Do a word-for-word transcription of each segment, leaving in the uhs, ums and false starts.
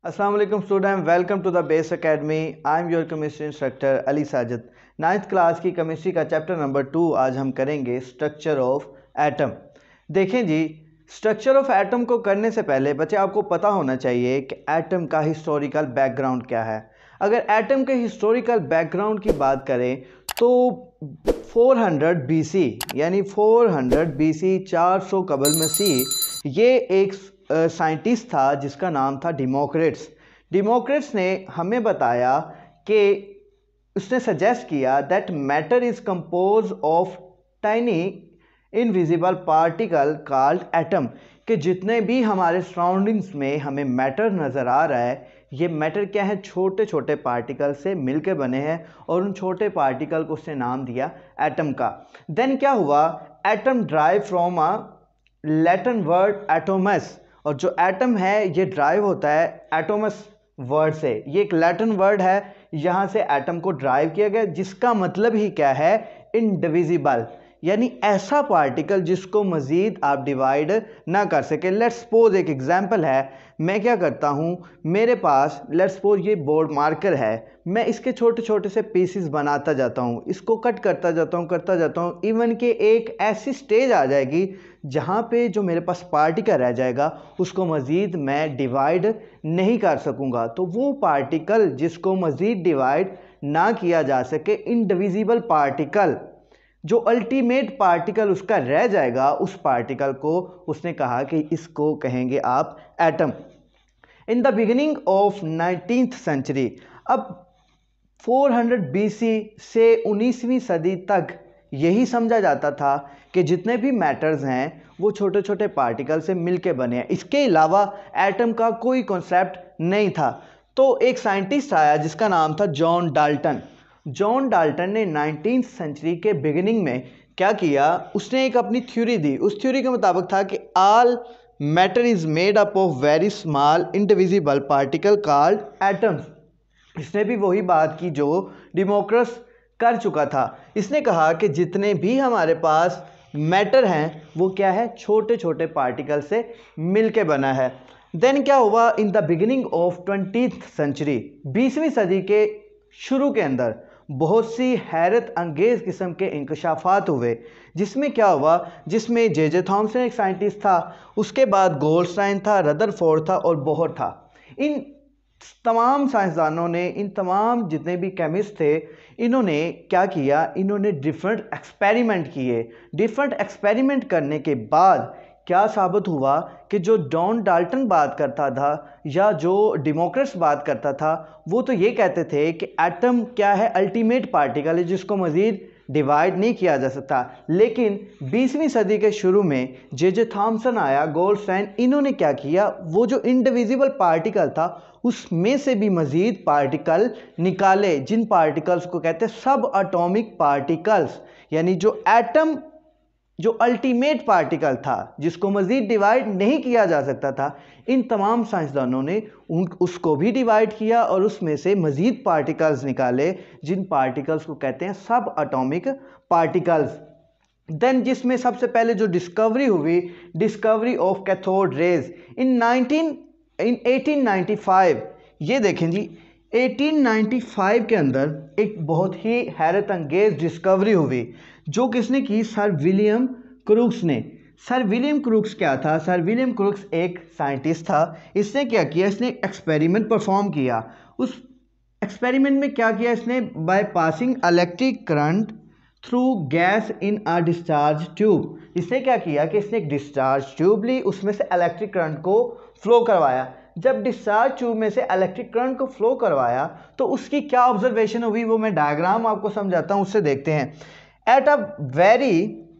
Assalamu alaikum student, welcome to the Base Academy. I am your chemistry instructor Ali Sajid. Ninth class की chemistry का chapter number two आज हम करेंगे structure of atom. देखें जी, structure of atom को करने से पहले बच्चे आपको पता होना चाहिए कि एटम का हिस्टोरिकल बैकग्राउंड क्या है। अगर एटम के हिस्टोरिकल बैकग्राउंड की बात करें तो चार सौ बीसी यानी चार सौ बीसी चार सौ कबल मसीह ये एक साइंटिस्ट uh, था जिसका नाम था डेमोक्रिटस। डेमोक्रिटस ने हमें बताया कि उसने सजेस्ट किया that matter is compose of tiny invisible particle called atom, कि जितने भी हमारे सराउंडिंग्स में हमें मैटर नज़र आ रहा है ये मैटर क्या है, छोटे छोटे पार्टिकल से मिलकर बने हैं और उन छोटे पार्टिकल को उसने नाम दिया एटम का। देन क्या हुआ, atom drive from a Latin word atomos, और जो एटम है ये ड्राइव होता है एटोमस वर्ड से। ये एक लैटिन वर्ड है, यहाँ से एटम को ड्राइव किया गया, जिसका मतलब ही क्या है, इनडिविजिबल, यानी ऐसा पार्टिकल जिसको मज़ीद आप डिवाइड ना कर सके। लेट्स सपोज एक एग्जांपल है, मैं क्या करता हूँ, मेरे पास लेट्स सपोज ये बोर्ड मार्कर है, मैं इसके छोटे छोटे से पीसेस बनाता जाता हूँ, इसको कट करता जाता हूँ करता जाता हूँ इवन कि एक ऐसी स्टेज आ जाएगी जहाँ पे जो मेरे पास पार्टिकल रह जाएगा उसको मज़ीद मैं डिवाइड नहीं कर सकूँगा। तो वो पार्टिकल जिसको मज़ीद डिवाइड ना किया जा सके, इनडिविजिबल पार्टिकल, जो अल्टीमेट पार्टिकल उसका रह जाएगा, उस पार्टिकल को उसने कहा कि इसको कहेंगे आप atom. In the beginning of nineteenth century, अब चार सौ बीसी से उन्नीसवीं सदी तक यही समझा जाता था कि जितने भी मैटर्स हैं वो छोटे छोटे पार्टिकल से मिलके बने हैं, इसके अलावा एटम का कोई कॉन्सेप्ट नहीं था। तो एक साइंटिस्ट आया जिसका नाम था जॉन डाल्टन। जॉन डाल्टन ने नाइनटीन्थ सेंचुरी के बिगिनिंग में क्या किया, उसने एक अपनी थ्योरी दी। उस थ्योरी के मुताबिक था कि all matter is made up of very small indivisible particle called atoms. इसने भी वही बात की जो डेमोक्रिटस कर चुका था। इसने कहा कि जितने भी हमारे पास मैटर हैं वो क्या है, छोटे छोटे पार्टिकल से मिलके बना है। देन क्या हुआ, in the beginning of twentieth century, बीसवीं सदी के शुरू के अंदर बहुत सी हैरत अंगेज़ किस्म के इंकशाफात हुए, जिसमें क्या हुआ, जिसमें जे जे थॉमसन एक साइंटिस्ट था, उसके बाद गोल्डस्टाइन था, रदरफोर्ड था और बोहर था। इन तमाम साइंसदानों ने, इन तमाम जितने भी केमिस्ट थे, इन्होंने क्या किया, इन्होंने डिफरेंट एक्सपेरिमेंट किए। डिफरेंट एक्सपेरिमेंट करने के बाद क्या साबित हुआ कि जो जॉन डाल्टन बात करता था या जो डेमोक्रिटस बात करता था, वो तो ये कहते थे कि एटम क्या है, अल्टीमेट पार्टिकल है जिसको मज़ीद डिवाइड नहीं किया जा सकता। लेकिन बीसवीं सदी के शुरू में जे जे थॉमसन आया, गोल्डस्टाइन, इन्होंने क्या किया, वो जो इंडिविजिबल पार्टिकल था उसमें से भी मज़ीद पार्टिकल निकाले, जिन पार्टिकल्स को कहते हैं सब एटॉमिक पार्टिकल्स, यानी जो एटम जो अल्टीमेट पार्टिकल था जिसको मज़ीद डिवाइड नहीं किया जा सकता था, इन तमाम साइंसदानों ने उन उसको भी डिवाइड किया और उसमें से मज़ीद पार्टिकल्स निकाले, जिन पार्टिकल्स को कहते हैं सब एटॉमिक पार्टिकल्स। देन जिसमें सबसे पहले जो डिस्कवरी हुई, discovery of cathode rays in nineteen in eighteen ninety five. ये देखें जी, एटीन नाइंटी फाइव के अंदर एक बहुत ही हैरत अंगेज़ डिस्कवरी हुई, जो किसने की, सर विलियम क्रूक्स ने। सर विलियम क्रूक्स क्या था, सर विलियम क्रूक्स एक साइंटिस्ट था। इसने क्या किया, इसने एक एक्सपेरिमेंट परफॉर्म किया। उस एक्सपेरिमेंट में क्या किया इसने, by passing electric current through gas in a discharge tube. इसने क्या किया कि इसने एक डिस्चार्ज ट्यूब ली, उसमें से इलेक्ट्रिक करंट को फ्लो करवाया। जब डिस्चार्ज ट्यूब में से इलेक्ट्रिक करंट को फ्लो करवाया तो उसकी क्या ऑब्जर्वेशन हुई, वो मैं डायग्राम आपको समझाता हूँ, उससे देखते हैं। At a very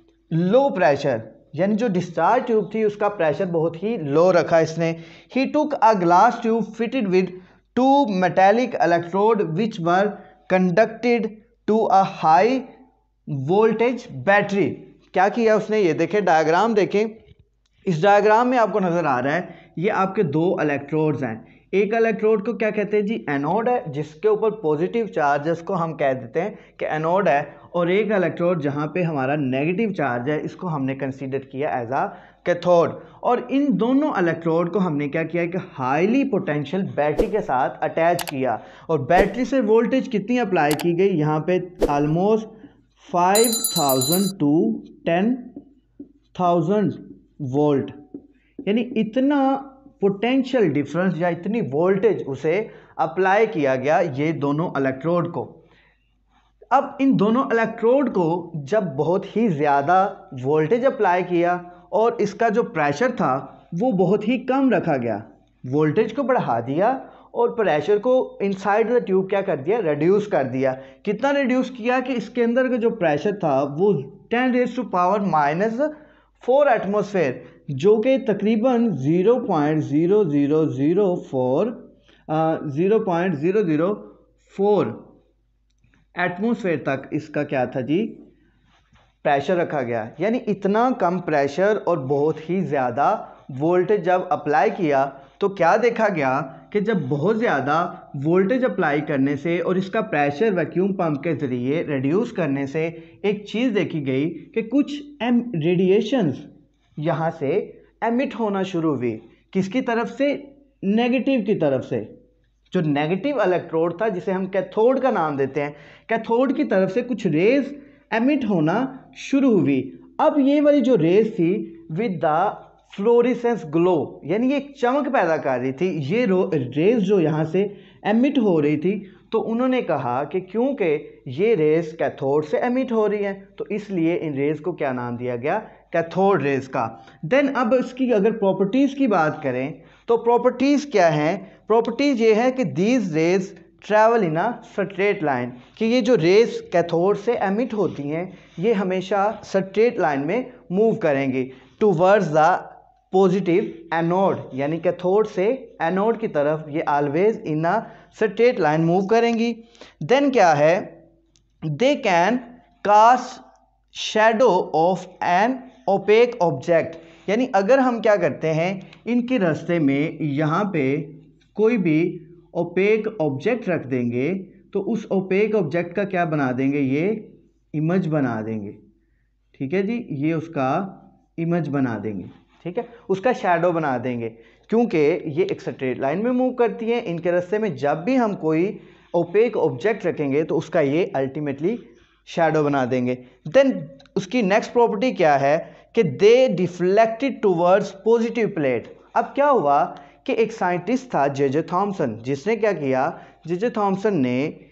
low pressure, यानी जो डिस्चार्ज ट्यूब थी उसका प्रेशर बहुत ही लो रखा इसने। He took a glass tube fitted with two metallic electrode which were conducted to a high voltage battery. क्या किया उसने, ये देखें डायग्राम देखें, इस डायग्राम में आपको नज़र आ रहा है ये आपके दो इलेक्ट्रोड्स हैं। एक इलेक्ट्रोड को क्या कहते हैं जी, एनोड है, जिसके ऊपर पॉजिटिव चार्ज है उसको हम कह देते हैं कि एनोड है, और एक इलेक्ट्रोड जहाँ पे हमारा नेगेटिव चार्ज है इसको हमने कंसीडर किया एज आ कैथोड। और इन दोनों इलेक्ट्रोड को हमने क्या किया कि हाईली पोटेंशियल बैटरी के साथ अटैच किया, और बैटरी से वोल्टेज कितनी अप्लाई की गई, यहाँ पे almost five thousand to ten thousand volt, यानी इतना पोटेंशियल डिफरेंस या इतनी वोल्टेज उसे अप्लाई किया गया ये दोनों इलेक्ट्रोड को। अब इन दोनों इलेक्ट्रोड को जब बहुत ही ज़्यादा वोल्टेज अप्लाई किया और इसका जो प्रेशर था वो बहुत ही कम रखा गया, वोल्टेज को बढ़ा दिया और प्रेशर को इनसाइड द ट्यूब क्या कर दिया, रिड्यूस कर दिया। कितना रिड्यूस किया कि इसके अंदर का जो प्रेशर था वो ten raise to power minus four atmosphere, जो कि तकरीबन zero point zero zero zero four zero point zero zero four atmosphere तक इसका क्या था जी, प्रेशर रखा गया। यानी इतना कम प्रेशर और बहुत ही ज़्यादा वोल्टेज जब अप्लाई किया तो क्या देखा गया कि जब बहुत ज़्यादा वोल्टेज अप्लाई करने से और इसका प्रेशर वैक्यूम पंप के ज़रिए रिड्यूस करने से एक चीज़ देखी गई कि कुछ एम रेडिएशंस यहाँ से एमिट होना शुरू हुई। किसकी तरफ से, नेगेटिव की तरफ से। जो नेगेटिव इलेक्ट्रोड था जिसे हम कैथोड का नाम देते हैं, कैथोड की तरफ से कुछ रेज एमिट होना शुरू हुई। अब ये वाली जो रेज थी विद द फ्लोरेसेंस ग्लो, यानी ये एक चमक पैदा कर रही थी। ये रेज जो यहाँ से एमिट हो रही थी तो उन्होंने कहा कि क्योंकि ये रेज कैथोड से एमिट हो रही हैं तो इसलिए इन रेज को क्या नाम दिया गया, कैथोड रेज का। देन अब इसकी अगर प्रॉपर्टीज़ की बात करें तो प्रॉपर्टीज़ क्या हैं, प्रॉपर्टीज़ ये है कि these rays travel in a straight line, कि ये जो रेज कैथोड से एमिट होती हैं ये हमेशा स्ट्रेट लाइन में मूव करेंगी टूवर्ड्स द पॉजिटिव एनोड, यानी कैथोड से एनोड की तरफ ये always in a straight line move करेंगी। देन क्या है, they can cast shadow of an opaque object, यानी अगर हम क्या करते हैं इनके रास्ते में यहाँ पे कोई भी ओपेक ऑब्जेक्ट रख देंगे तो उस ओपेक ऑब्जेक्ट का क्या बना देंगे, ये इमेज बना देंगे। ठीक है जी, ये उसका इमेज बना देंगे, ठीक है, उसका शैडो बना देंगे, क्योंकि ये एक स्ट्रेट लाइन में मूव करती है। इनके रास्ते में जब भी हम कोई ओपेक ऑब्जेक्ट रखेंगे तो उसका ये अल्टीमेटली शैडो बना देंगे। देन उसकी नेक्स्ट प्रॉपर्टी क्या है कि they deflected towards positive plate. अब क्या हुआ कि एक साइंटिस्ट था जे जे थॉमसन, जिसने क्या किया, जे जे थॉमसन ने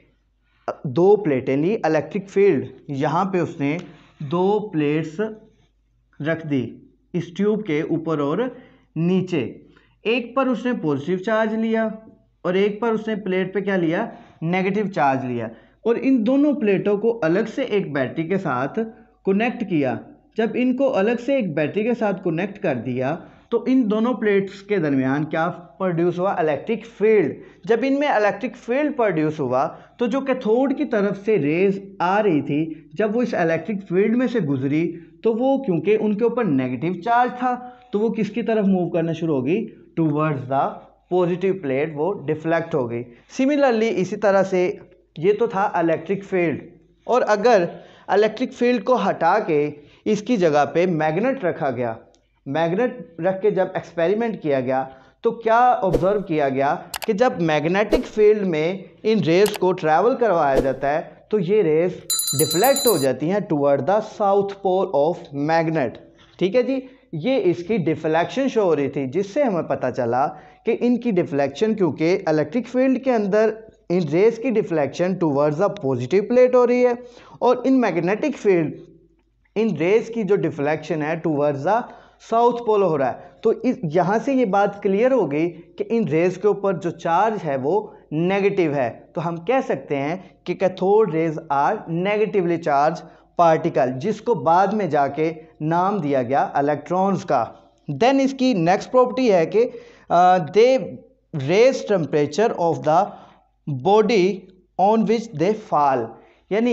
दो प्लेटें ली इलेक्ट्रिक फील्ड, यहाँ पे उसने दो प्लेट्स रख दी इस ट्यूब के ऊपर और नीचे। एक पर उसने पॉजिटिव चार्ज लिया और एक पर उसने प्लेट पे क्या लिया, नेगेटिव चार्ज लिया, और इन दोनों प्लेटों को अलग से एक बैटरी के साथ कनेक्ट किया। जब इनको अलग से एक बैटरी के साथ कनेक्ट कर दिया तो इन दोनों प्लेट्स के दरमियान क्या प्रोड्यूस हुआ, इलेक्ट्रिक फील्ड। जब इनमें इलेक्ट्रिक फील्ड प्रोड्यूस हुआ तो जो कैथोड की तरफ से रेज आ रही थी जब वो इस इलेक्ट्रिक फील्ड में से गुजरी तो वो क्योंकि उनके ऊपर नेगेटिव चार्ज था तो वो किसकी तरफ मूव करना शुरू होगी, टूवर्ड्स द पॉजिटिव प्लेट, वो डिफ्लेक्ट हो गई। सिमिलरली इसी तरह से ये तो था इलेक्ट्रिक फील्ड, और अगर इलेक्ट्रिक फील्ड को हटा के इसकी जगह पे मैग्नेट रखा गया, मैग्नेट रख के जब एक्सपेरिमेंट किया गया तो क्या ऑब्जर्व किया गया कि जब मैग्नेटिक फील्ड में इन रेज को ट्रैवल करवाया जाता है तो ये रेज डिफ्लेक्ट हो जाती हैं toward the south pole of magnet. ठीक है जी, ये इसकी डिफ्लेक्शन शो हो रही थी, जिससे हमें पता चला कि इनकी डिफ्लेक्शन, क्योंकि इलेक्ट्रिक फील्ड के अंदर इन रेज की deflection towards the positive plate हो रही है और इन मैग्नेटिक फील्ड इन रेज की जो डिफ्लेक्शन है टुवर्ड्स द साउथ पोल हो रहा है। तो इस यहाँ से ये बात क्लियर हो गई कि इन रेज के ऊपर जो चार्ज है वो नेगेटिव है, तो हम कह सकते हैं कि cathode rays are negatively charge particle, जिसको बाद में जाके नाम दिया गया इलेक्ट्रॉन्स का। देन इसकी नेक्स्ट प्रॉपर्टी है कि they raise temperature of the body on which they fall, यानी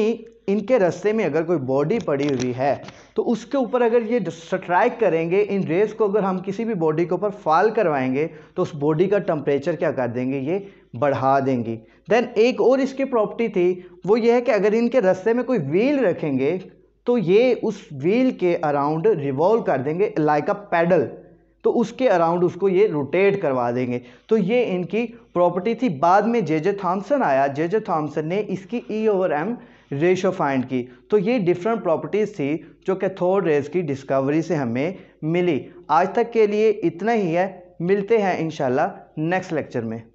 इनके रास्ते में अगर कोई बॉडी पड़ी हुई है तो उसके ऊपर अगर ये स्ट्राइक करेंगे, इन रेस को अगर हम किसी भी बॉडी के ऊपर फॉल करवाएंगे तो उस बॉडी का टेम्परेचर क्या कर देंगे, ये बढ़ा देंगी। देन एक और इसकी प्रॉपर्टी थी, वो ये है कि अगर इनके रास्ते में कोई व्हील रखेंगे तो ये उस व्हील के अराउंड रिवॉल्व कर देंगे लाइक अ पैडल, तो उसके अराउंड उसको ये रोटेट करवा देंगे। तो ये इनकी प्रॉपर्टी थी। बाद में जे जे थॉमसन आया, जे जे थॉमसन ने इसकी e over m ratio find की। तो ये डिफरेंट प्रॉपर्टीज़ थी जो कैथोड रेज की डिस्कवरी से हमें मिली। आज तक के लिए इतना ही है, मिलते हैं इंशाल्लाह नेक्स्ट लेक्चर में।